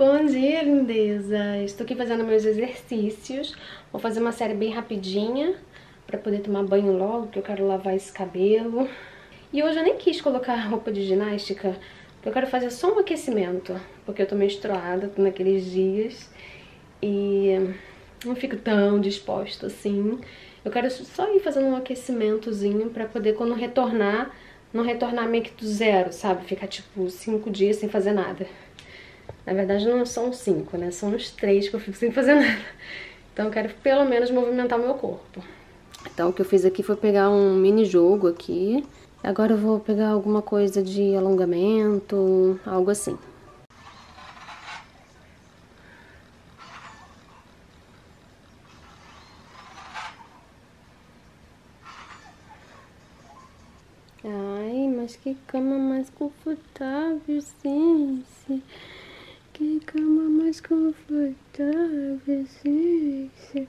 Bom dia, lindeza! Estou aqui fazendo meus exercícios. Vou fazer uma série bem rapidinha pra poder tomar banho logo, porque eu quero lavar esse cabelo. E hoje eu nem quis colocar roupa de ginástica, porque eu quero fazer só um aquecimento, porque eu tô menstruada, tô naqueles dias e não fico tão disposta assim. Eu quero só ir fazendo um aquecimentozinho pra poder, quando retornar, não retornar meio que do zero, sabe? Ficar tipo 5 dias sem fazer nada. Na verdade não são 5, né? São uns 3 que eu fico sem fazer nada. Então eu quero pelo menos movimentar o meu corpo. Então o que eu fiz aqui foi pegar um mini jogo aqui. Agora eu vou pegar alguma coisa de alongamento, algo assim. Ai, mas que cama mais confortável, gente. Que cama mais confortável, gente.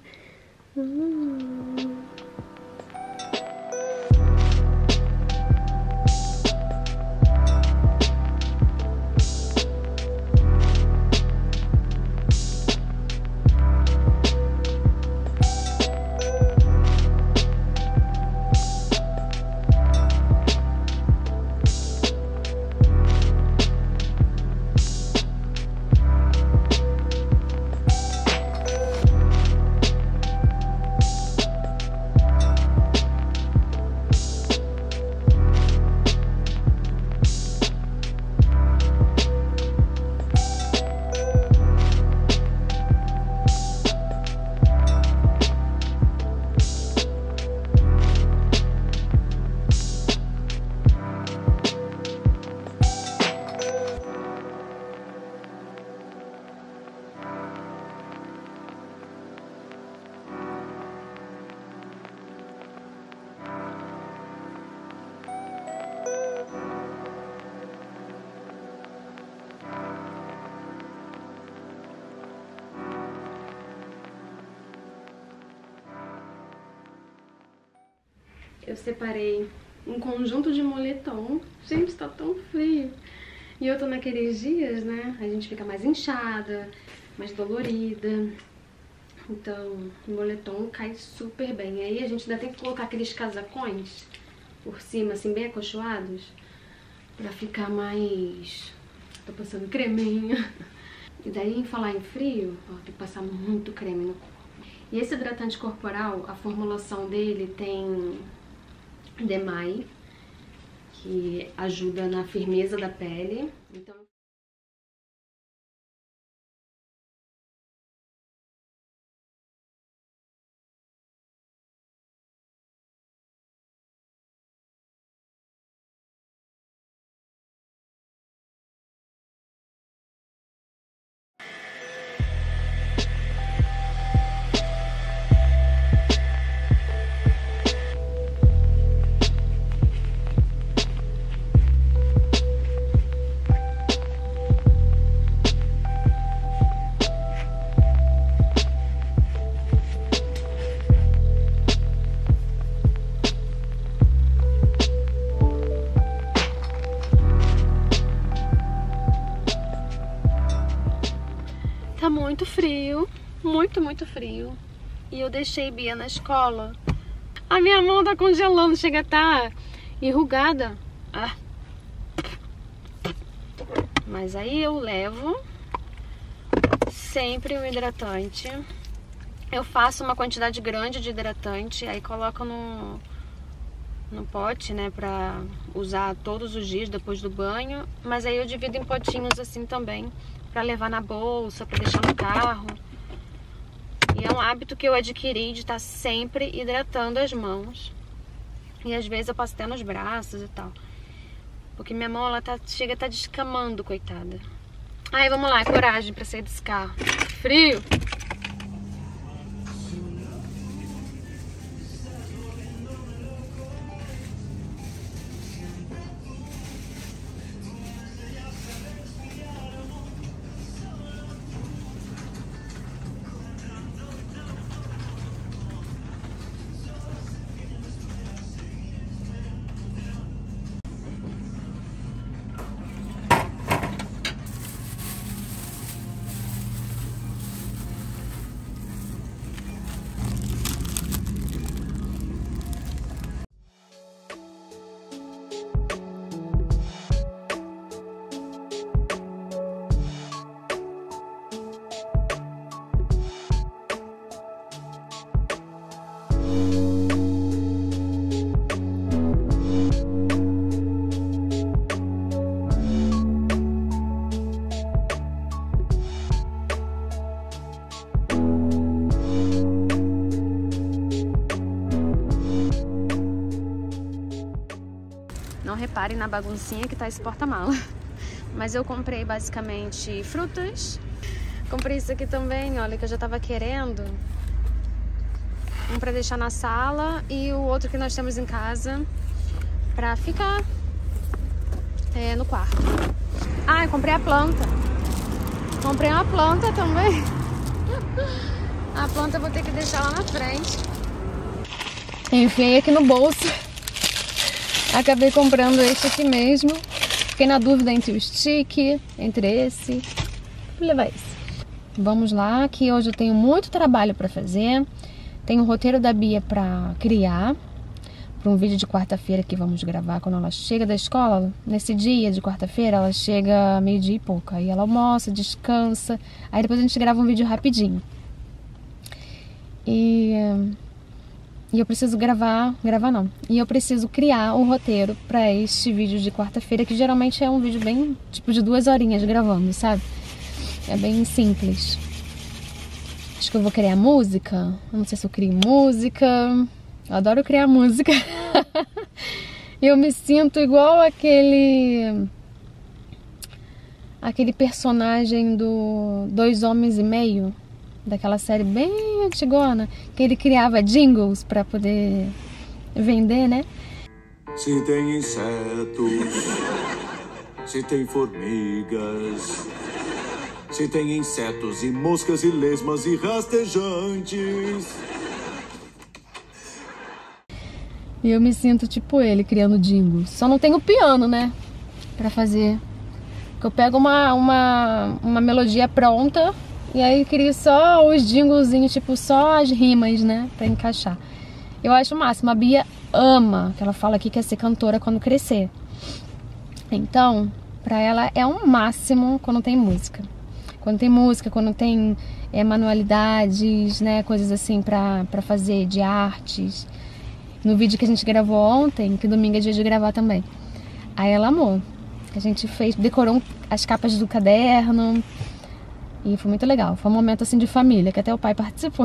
Eu separei um conjunto de moletom. Gente, tá tão frio. E eu tô naqueles dias, né? A gente fica mais inchada, mais dolorida. Então, o moletom cai super bem. E aí a gente ainda tem que colocar aqueles casacões por cima, assim, bem acolchoados, pra ficar mais... Tô passando creminho. E daí, em falar em frio, ó, tem que passar muito creme no corpo. E esse hidratante corporal, a formulação dele tem Demai, que ajuda na firmeza da pele. Então, tá muito frio, muito frio. E eu deixei Bia na escola. A minha mão tá congelando, chega a tá enrugada. Ah. Mas aí eu levo sempre o hidratante. Eu faço uma quantidade grande de hidratante, aí coloco no pote, né, pra usar todos os dias depois do banho. Mas aí eu divido em potinhos assim também, pra levar na bolsa, pra deixar no carro. E é um hábito que eu adquiri de estar sempre hidratando as mãos. E às vezes eu passo até nos braços e tal. Porque minha mão, ela chega a estar descamando, coitada. Aí vamos lá, coragem pra sair desse carro. Frio! Não reparem na baguncinha que tá esse porta-mala. Mas eu comprei basicamente frutas. Comprei isso aqui também, olha, que eu já tava querendo. Um pra deixar na sala e o outro que nós temos em casa pra ficar no quarto. Ah, eu comprei a planta. Comprei uma planta também. A planta eu vou ter que deixar lá na frente. Enfiei aqui no bolso. Acabei comprando esse aqui mesmo. Fiquei na dúvida entre o stick, entre esse. Vou levar esse. Vamos lá, que hoje eu tenho muito trabalho pra fazer. Tenho o roteiro da Bia pra criar. Para um vídeo de quarta-feira que vamos gravar quando ela chega da escola. Nesse dia de quarta-feira, ela chega meio-dia e pouco. Aí ela almoça, descansa. Aí depois a gente grava um vídeo rapidinho. E eu preciso E eu preciso criar o roteiro para este vídeo de quarta-feira, que geralmente é um vídeo bem, tipo, de 2 horinhas gravando, sabe? É bem simples. Acho que eu vou criar música. Eu não sei se eu crio música. Eu adoro criar música. Eu me sinto igual aquele personagem do 2 Homens e Meio, daquela série bem antigona, que ele criava jingles pra poder vender, né? Se tem insetos, se tem formigas, se tem insetos e moscas e lesmas e rastejantes. E eu me sinto tipo ele, criando jingles. Só não tenho piano, né? Pra fazer. Porque eu pego uma melodia pronta e aí crio só os jinglezinhos, tipo, só as rimas, né? Pra encaixar. Eu acho o máximo. A Bia ama, que ela fala que quer ser cantora quando crescer. Então, pra ela é um máximo quando tem música. Quando tem música, quando tem manualidades, né? Coisas assim pra fazer, de artes. No vídeo que a gente gravou ontem, que domingo é dia de gravar também. Aí ela amou. A gente decorou as capas do caderno. E foi muito legal. Foi um momento assim de família, que até o pai participou.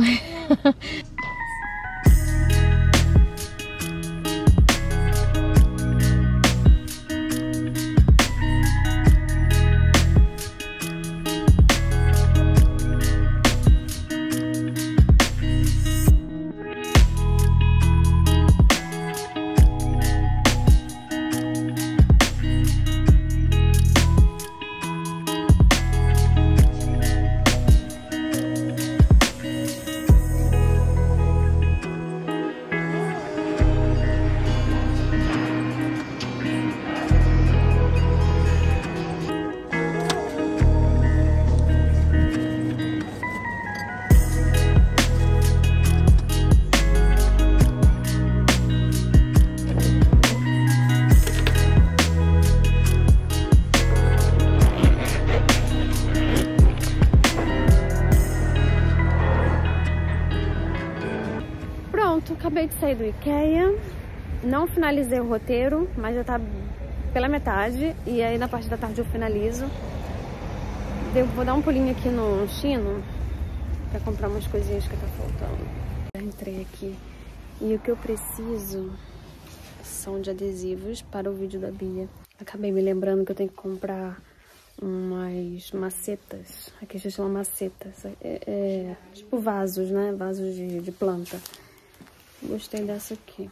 Acabei de sair do IKEA, não finalizei o roteiro, mas já tá pela metade, e aí na parte da tarde eu finalizo. Vou dar um pulinho aqui no Chino pra comprar umas coisinhas que tá faltando. Já entrei aqui e o que eu preciso são de adesivos para o vídeo da Bia. Acabei me lembrando que eu tenho que comprar umas macetas, aqui a gente chama macetas, tipo vasos, né? Vasos de planta. Gostei dessa aqui.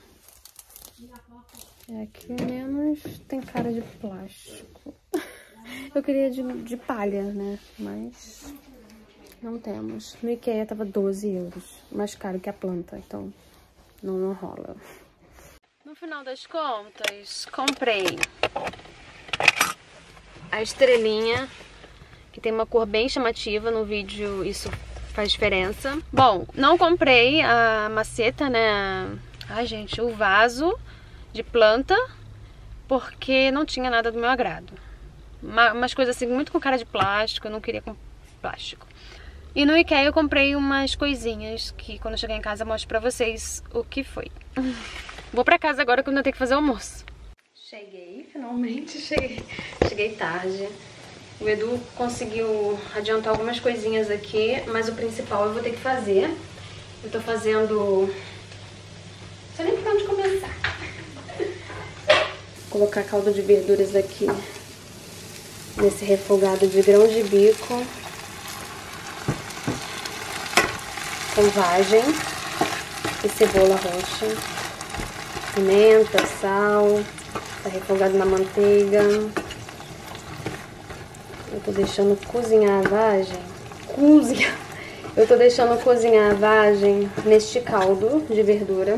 É aqui menos tem cara de plástico. Eu queria de palha, né? Mas não temos. No IKEA tava 12 euros. Mais caro que a planta, então não rola. No final das contas, comprei a estrelinha, que tem uma cor bem chamativa. No vídeo isso faz diferença. Bom, não comprei a maceta, né? Ai, gente, o vaso de planta, porque não tinha nada do meu agrado. Umas coisas assim, muito com cara de plástico, eu não queria com plástico. E no IKEA eu comprei umas coisinhas que quando eu chegar em casa eu mostro pra vocês o que foi. Vou pra casa agora que eu ainda tenho que fazer o almoço. Cheguei, finalmente cheguei tarde. O Edu conseguiu adiantar algumas coisinhas aqui, mas o principal eu vou ter que fazer. Eu tô fazendo... Não sei nem por onde começar. colocar caldo de verduras aqui nesse refogado de grão de bico com vagem e cebola roxa, pimenta, sal, tá refogado na manteiga. Eu tô deixando cozinhar a vagem. Eu tô deixando cozinhar a vagem neste caldo de verdura.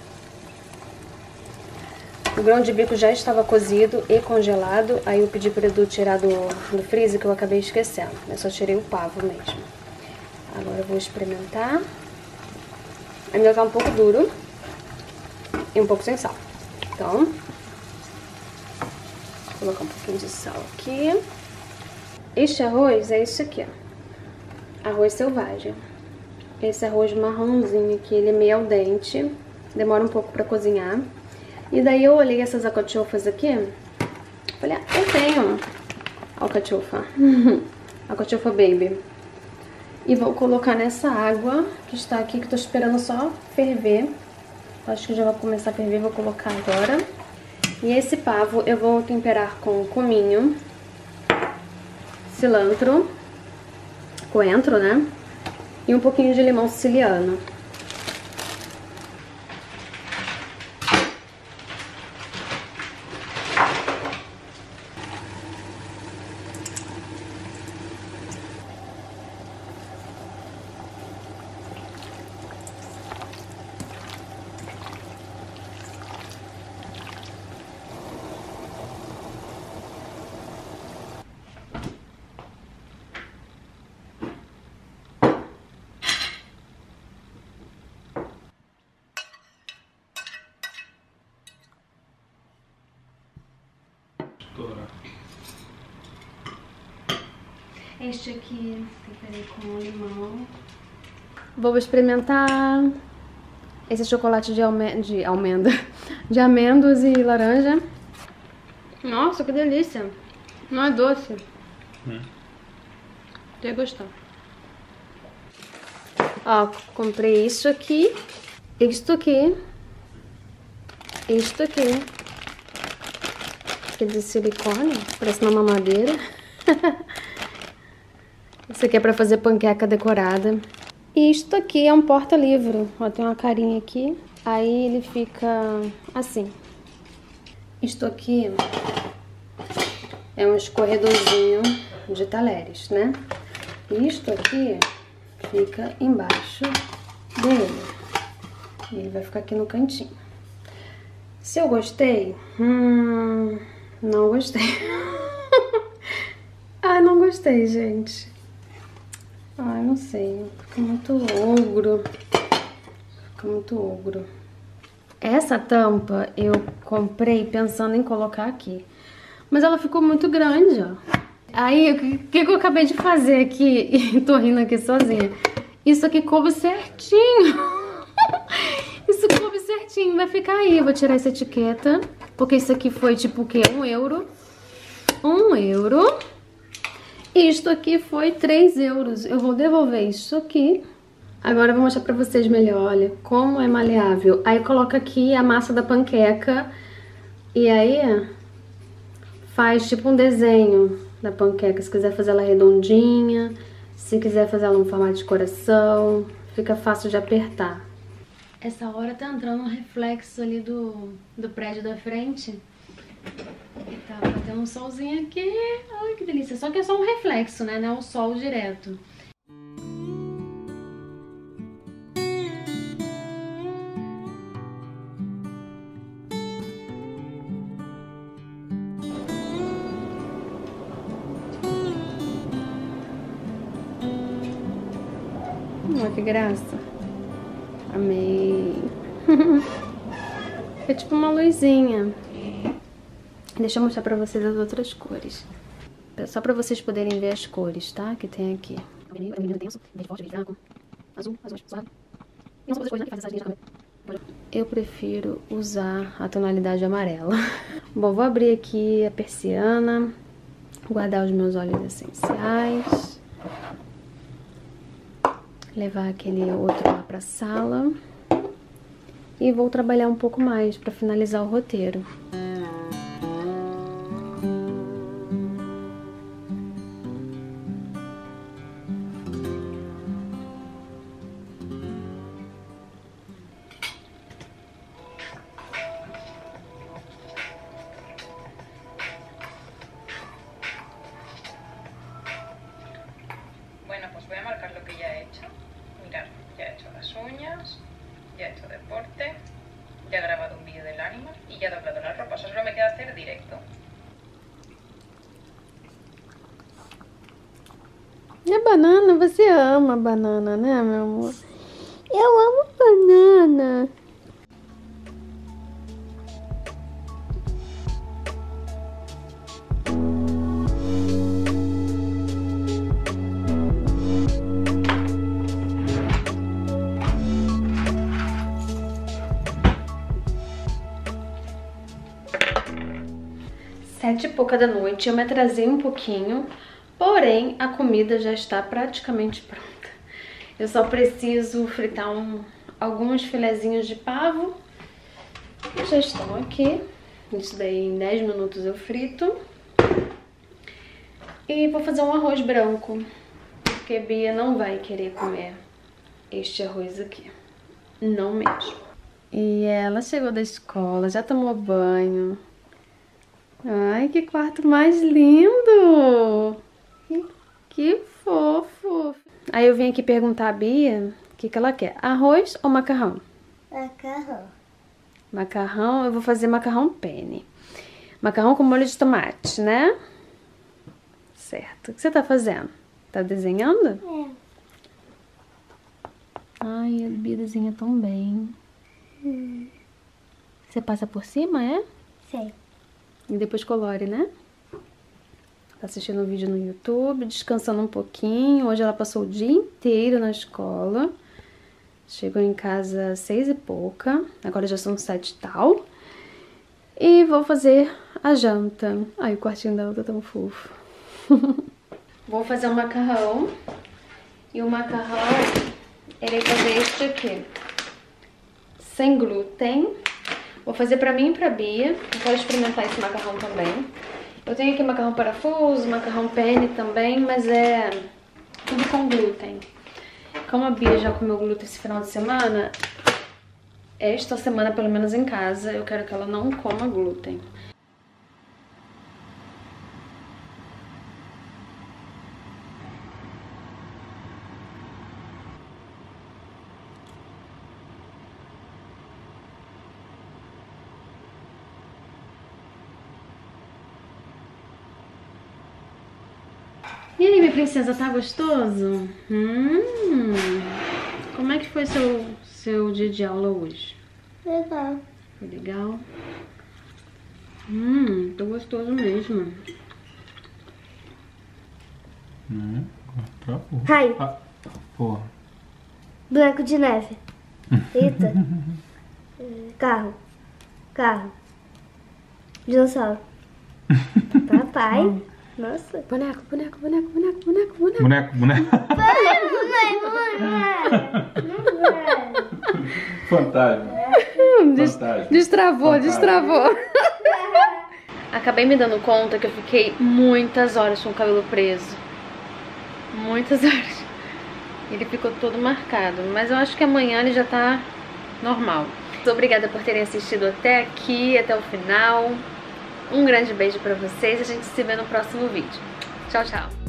O grão de bico já estava cozido e congelado, aí eu pedi para Edu tirar do freezer, que eu acabei esquecendo. Eu só tirei o pavo mesmo. Agora eu vou experimentar. Ainda tá um pouco duro e um pouco sem sal. Então, vou colocar um pouquinho de sal aqui. Este arroz é isso aqui, ó. Arroz selvagem. Esse arroz marronzinho aqui, ele é meio al dente. Demora um pouco para cozinhar. E daí eu olhei essas alcachofas aqui, falei, ah, eu tenho alcachofa, alcachofa baby. E vou colocar nessa água que está aqui, que tô esperando só ferver. Acho que já vai começar a ferver, vou colocar agora. E esse pavo eu vou temperar com cominho, cilantro, coentro, né? E um pouquinho de limão siciliano. Este aqui temperei com limão. Vou experimentar esse chocolate de amêndoas e laranja. Nossa, que delícia! Não é doce. Ia gostar. Ó, comprei isso aqui, isto aqui, isto aqui. Que é de silicone, parece uma mamadeira. Isso aqui é pra fazer panqueca decorada. E isto aqui é um porta-livro. Ó, tem uma carinha aqui. Aí ele fica assim. Isto aqui é um escorredorzinho de talheres, né? E isto aqui fica embaixo dele. E ele vai ficar aqui no cantinho. Se eu gostei? Não gostei. Ai, não gostei, gente. Ai, não sei. Fica muito ogro. Fica muito ogro. Essa tampa eu comprei pensando em colocar aqui. Mas ela ficou muito grande, ó. Aí, o que eu acabei de fazer aqui? Tô rindo aqui sozinha. Isso aqui coube certinho. Isso coube certinho. Vai ficar aí. Eu vou tirar essa etiqueta. Porque isso aqui foi tipo o quê? 1 euro. 1 euro. E isto aqui foi 3 euros. Eu vou devolver isso aqui. Agora eu vou mostrar pra vocês melhor, olha, como é maleável. Aí coloca aqui a massa da panqueca. E aí faz tipo um desenho da panqueca. Se quiser fazer ela redondinha, se quiser fazer ela em formato de coração, fica fácil de apertar. Essa hora tá entrando um reflexo ali do prédio da frente. E tá batendo um solzinho aqui. Ai, que delícia. Só que é só um reflexo, né? Não é um sol direto. Olha que graça. Amei. É tipo uma luzinha. Deixa eu mostrar pra vocês as outras cores. Só pra vocês poderem ver as cores, tá? Que tem aqui. Vermelho intenso, verde forte, verde branco, azul suave. E não são coisas, né? Que faz essa linha de cabelo. Eu prefiro usar a tonalidade amarela. Bom, vou abrir aqui a persiana, guardar os meus óleos essenciais, levar aquele outro lá pra sala e vou trabalhar um pouco mais pra finalizar o roteiro. y ya he doblado la ropa. O sea, solo me queda hacer directo. E a banana, você ama banana, né, meu amor? Eu amo banana. Sete e pouca da noite, eu me atrasei um pouquinho, porém a comida já está praticamente pronta. Eu só preciso fritar alguns filezinhos de pavo, que já estão aqui. Isso daí em 10 minutos eu frito. E vou fazer um arroz branco, porque Bia não vai querer comer este arroz aqui, não mesmo. E ela chegou da escola, já tomou banho. Ai, que quarto mais lindo! Que fofo! Aí eu vim aqui perguntar a Bia o que ela quer, arroz ou macarrão? Macarrão. Macarrão, eu vou fazer macarrão penne. Macarrão com molho de tomate, né? Certo. O que você tá fazendo? Tá desenhando? É. Ai, a Bia desenha tão bem. Você passa por cima, é? Sei. E depois colore, né? Tá assistindo um vídeo no YouTube, descansando um pouquinho. Hoje ela passou o dia inteiro na escola. Chegou em casa às 6 e pouca. Agora já são 7 e tal. E vou fazer a janta. Ai, o quartinho dela tá tão fofo. Vou fazer um macarrão. E o macarrão, irei fazer este aqui. Sem glúten. Vou fazer pra mim e pra Bia. Eu quero experimentar esse macarrão também. Eu tenho aqui macarrão parafuso, macarrão penne também, mas é tudo com glúten. Como a Bia já comeu glúten esse final de semana, esta semana, pelo menos em casa, eu quero que ela não coma glúten. E aí, minha princesa, tá gostoso? Como é que foi seu dia de aula hoje? Legal. Foi legal? Tô gostoso mesmo. Ai. Ah, porra. Boneco de neve. Eita. Carro. Carro. Dinossauro. Papai. Nossa. Boneco. Boneco. Fantasma. Destravou. Acabei me dando conta que eu fiquei muitas horas com o cabelo preso. Muitas horas. Ele ficou todo marcado, mas eu acho que amanhã ele já tá normal. Muito obrigada por terem assistido até aqui, até o final. Um grande beijo pra vocês e a gente se vê no próximo vídeo. Tchau, tchau!